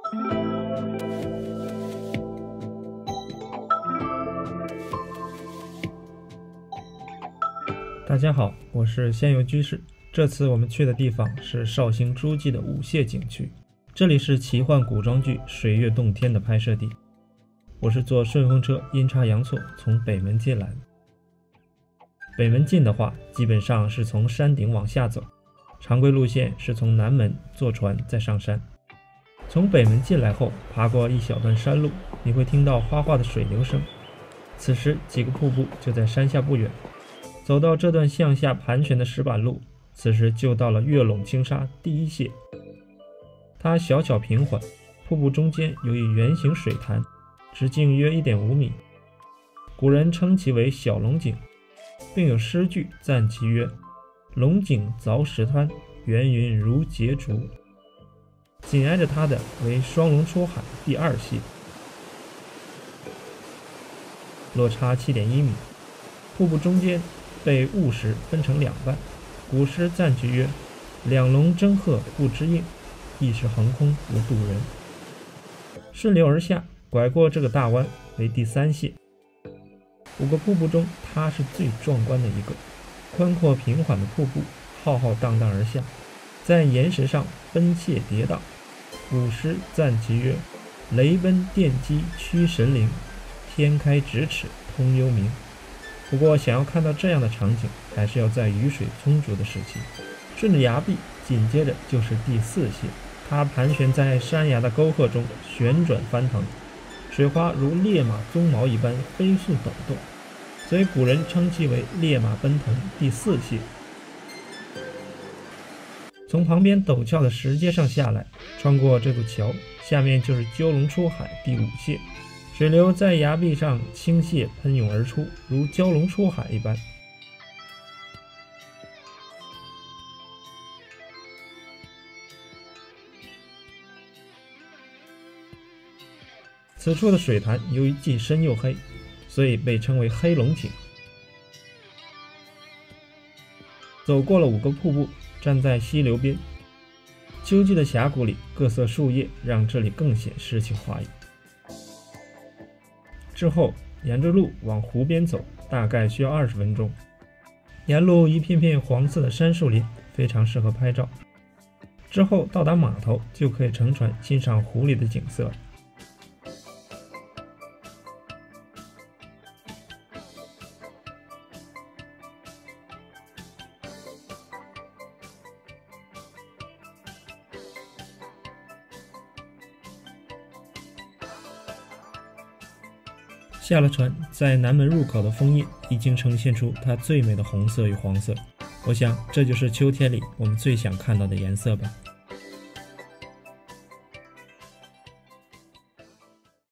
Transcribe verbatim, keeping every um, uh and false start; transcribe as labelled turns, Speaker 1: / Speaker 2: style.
Speaker 1: 大家好，我是仙游居士。这次我们去的地方是绍兴诸暨的舞榭景区，这里是奇幻古装剧《水月洞天》的拍摄地。我是坐顺风车阴差阳错从北门进来的。北门进的话，基本上是从山顶往下走，常规路线是从南门坐船再上山。从北门进来后，爬过一小段山路，你会听到哗哗的水流声。此时几个瀑布就在山下不远。走到这段向下盘旋的石板路，此时就到了月笼青沙第一榭。它小巧平缓，瀑布中间有一圆形水潭，直径约 一点五米，古人称其为小龙井，并有诗句赞其曰：龙井凿石滩，圆云如结竹。紧挨着它的为双龙出海第二榭，落差 七点一米，瀑布中间被雾石分成两半，古诗赞句曰：两龙争鹤不知应，一时横空无渡人。顺流而下，拐过这个大弯为第三榭。五个瀑布中，它是最壮观的一个。宽阔平缓的瀑布浩浩荡荡而下，在岩石上奔泻跌宕。古诗赞其曰：雷奔电击驱神灵，天开咫尺通幽冥。不过想要看到这样的场景，还是要在雨水充足的时期。顺着崖壁，紧接着就是第四榭，它盘旋在山崖的沟壑中旋转翻腾，水花如烈马鬃毛一般飞速抖动，所以古人称其为烈马奔腾第四榭。从旁边陡峭的石阶上下来，穿过这座桥，下面就是蛟龙出海第五榭。水流在崖壁上倾泻喷涌而出，如蛟龙出海一般。此处的水潭由于既深又黑，所以被称为黑龙井。走过了五个瀑布，站在溪流边，秋季的峡谷里各色树叶让这里更显诗情画意。之后沿着路往湖边走，大概需要二十分钟。沿路一片片黄色的杉树林，非常适合拍照。之后到达码头，就可以乘船欣赏湖里的景色了。下了船，在南门入口的枫叶已经呈现出它最美的红色与黄色。我想，这就是秋天里我们最想看到的颜色吧。